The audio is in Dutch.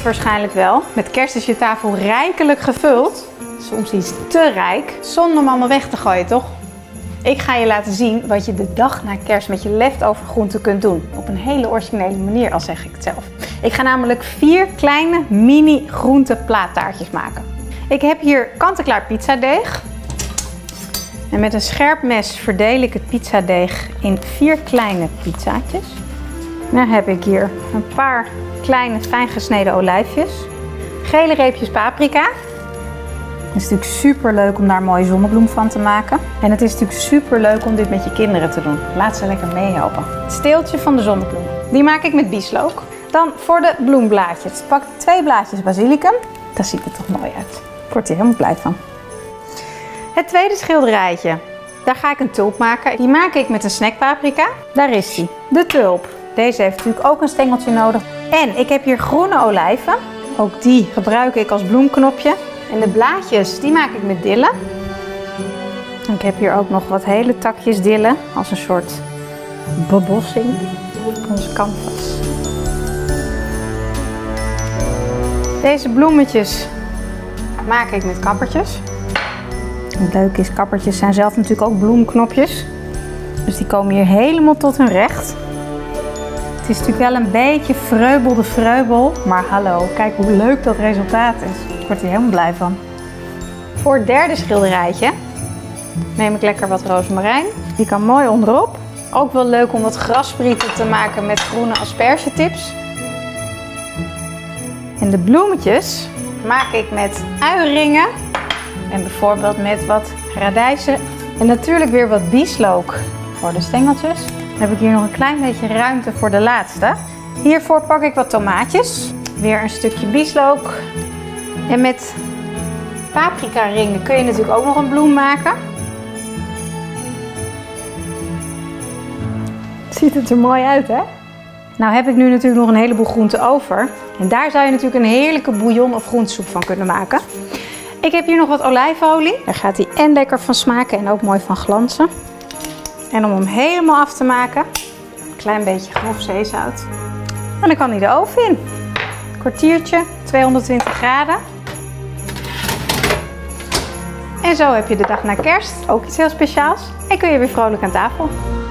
het waarschijnlijk wel. Met kerst is je tafel rijkelijk gevuld. Soms iets te rijk. Zonder hem allemaal weg te gooien, toch? Ik ga je laten zien wat je de dag na kerst met je leftover groenten kunt doen. Op een hele originele manier, al zeg ik het zelf. Ik ga namelijk 4 kleine mini groenteplaattaartjes maken. Ik heb hier kant-en-klaar pizzadeeg. En met een scherp mes verdeel ik het pizzadeeg in 4 kleine pizzaatjes. Dan heb ik hier een paar kleine fijn gesneden olijfjes. Gele reepjes paprika. Het is natuurlijk super leuk om daar een mooie zonnebloem van te maken. En het is natuurlijk super leuk om dit met je kinderen te doen. Laat ze lekker meehelpen. Het steeltje van de zonnebloem. Die maak ik met bieslook. Dan voor de bloemblaadjes. Pak 2 blaadjes basilicum. Daar ziet het toch mooi uit. Ik word hier helemaal blij van. Het tweede schilderijtje. Daar ga ik een tulp maken. Die maak ik met een snackpaprika. Daar is die. De tulp. Deze heeft natuurlijk ook een stengeltje nodig. En ik heb hier groene olijven. Ook die gebruik ik als bloemknopje. En de blaadjes, die maak ik met dille. En ik heb hier ook nog wat hele takjes dille. Als een soort bebossing op onze canvas. Deze bloemetjes maak ik met kappertjes. Het leuke is, kappertjes zijn zelf natuurlijk ook bloemknopjes. Dus die komen hier helemaal tot hun recht. Het is natuurlijk wel een beetje vreubel. Maar hallo, kijk hoe leuk dat resultaat is. Ik word hier helemaal blij van. Voor het derde schilderijtje neem ik lekker wat rozemarijn. Die kan mooi onderop. Ook wel leuk om wat grassprieten te maken met groene aspergetips. En de bloemetjes maak ik met uieringen. En bijvoorbeeld met wat radijzen. En natuurlijk weer wat bieslook voor de stengeltjes. Dan heb ik hier nog een klein beetje ruimte voor de laatste. Hiervoor pak ik wat tomaatjes. Weer een stukje bieslook. En met paprika ringen kun je natuurlijk ook nog een bloem maken. Ziet het er mooi uit, hè? Nou heb ik nu natuurlijk nog een heleboel groenten over. En daar zou je natuurlijk een heerlijke bouillon of groentesoep van kunnen maken. Ik heb hier nog wat olijfolie. Daar gaat hij en lekker van smaken en ook mooi van glanzen. En om hem helemaal af te maken, een klein beetje grof zeezout. En dan kan hij de oven in. Een kwartiertje, 220 graden. En zo heb je de dag na kerst ook iets heel speciaals. En kun je weer vrolijk aan tafel.